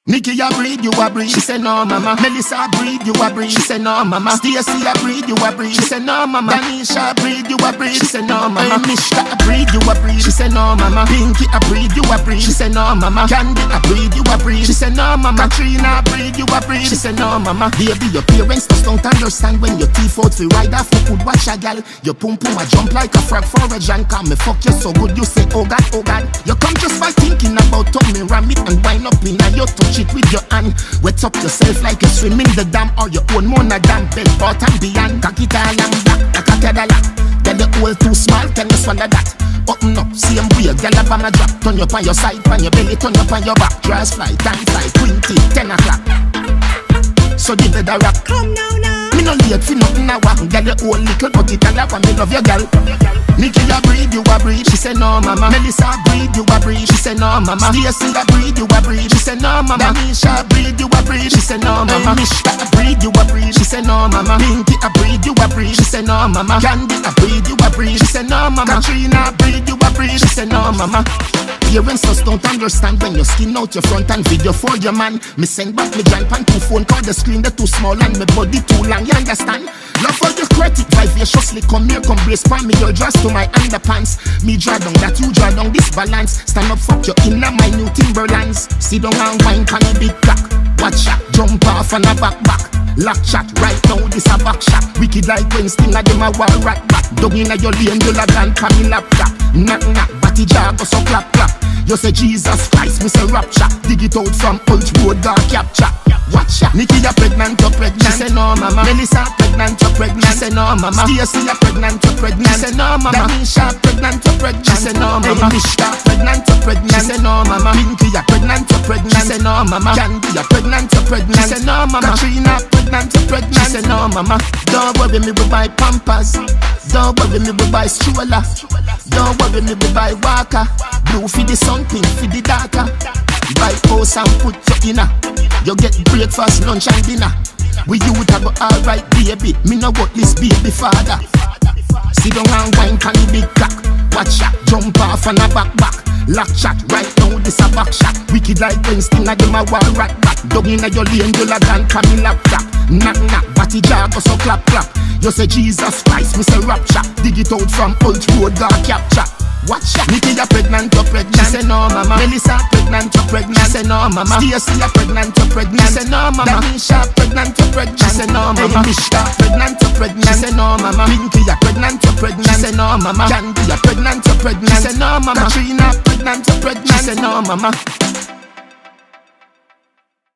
Nikki, I breathe, you a breathe. She said no, mama. Melissa, I breathe, you a breathe. She said no, mama. Stacy, I breathe, you a breathe. She said no, mama. Danisha, I breathe, you a breathe. She said no, mama. Mishka, I breathe, you a breathe. She said no, mama. Pinky, I breathe, you a breathe. She said no, mama. Candy, I breathe, you a breathe. She said no, mama. Katrina, I breathe, you a breathe. She said no, mama. Baby, your parents just don't understand when your teeth out fi ride off. You could watch a gal. Your pum pum a jump like a frog for a jam. Cause me fuck you so good, you say oh God, oh God. You come just by thinking about tummy, ram it and wind up in a you touch it with your hand. Wet up yourself like you swim in the dam, or your own mona dam, bed bought and beyond. Kakita lamb black, kakadala. Then the hole too small, can you swallow that? Open up, same way, girl up on a drop. Turn you up on your side, on your belly, turn you up on your back. Dress fly, time fly, 20, 10 o'clock. So the bed a rock. Come now, now. Me no late for nothing a walk. Girl, you old little, but it a lap and me love your girl. Nikki, I breathe, you a breathe. She said no, mama. Melissa, I breathe, you a breathe. She said no, mama. Stacy, I breathe, you a breathe. She said no, mama. Danisha, I breathe, you a breathe. She said no, mama. Mishka, I breathe, you a breathe. She said no, mama. Pinky, I breathe, you a breathe. She said no, mama. Candy, I breathe, you a breathe. She said no, mama. Katrina, I breathe, you a breathe. She said no, mama. Parents just don't understand when you skin out your front and video for your man. Me send back me grandpa to phone call the screen they too small and me body too long. You understand? Love for your credit, vivaciously come here, come brace for me. Your dress to my underpants. Me draw down that you draw down this balance. Stand up, fuck your inner my new Timberlands. Sit down and wine pan a big cock. Watch out, jump off on a back. Lock chat, right now this a back shot. Wicked like when Stinger them a wall right back. Dug inna your lane, you log on pa me laptop. Knock knock, batty jar go so clap clap. You say Jesus Christ, me say rap shot. Dig it out from Old Road, dark capture. Watch out, Nikki you pregnant, you pregnant. She say no mama. Melissa pregnant, you pregnant. She say no mama. Stacy you pregnant, you pregnant. She say no mama. Danisha pregnant, you pregnant. She say no mama. Mishka pregnant, you pregnant. She say no mama. Pinky you pregnant, you pregnant. She say no mama. Candy you pregnant, you pregnant. She say no mama. Katrina pregnant, you pregnant. She say no mama. Don't worry me, we buy Pampers. Don't worry me, we buy stroller. Don't worry me, we buy walker. Blue for the sun, pink for the darker. Buy house and put you inna. You get breakfast, lunch and dinner. We you would have go alright baby. Me no what this baby father. Sit down and wine can the big cock. Watch out, jump off on a back. Lock chat, right now this a back shot. Wicked like when Stinger them a wall right back. Dug inna your lane, you log on pa me laptop. Knock knock, batty jar go so clap clap. You say Jesus Christ, me say rap shot. Dig it out from Old Road, dark capture. Watch out, Nikki you pregnant, you pregnant. She say no mama. Melissa pregnant, you pregnant. She say no mama. Stacy you pregnant, you pregnant. She say no mama. Danisha pregnant, you pregnant. She say no mama. Mishka pregnant, you pregnant. She say no mama. Pinky you pregnant, you pregnant. She say no mama. Candy you pregnant, you pregnant. She say no mama. Katrina pregnant, you pregnant. She say no mama.